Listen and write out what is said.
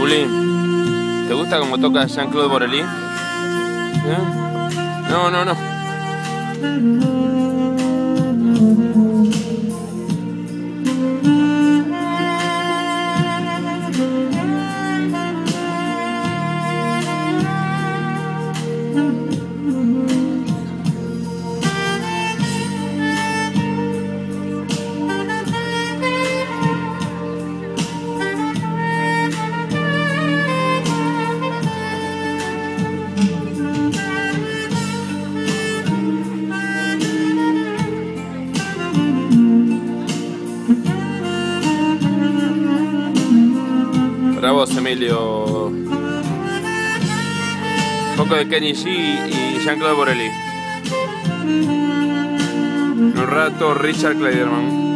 Juli, ¿te gusta cómo toca Jean-Claude Borelli? No, no, no. Para vos, Emilio. Un poco de Kenny G y Jean-Claude Borelli. En un rato, Richard Clayderman.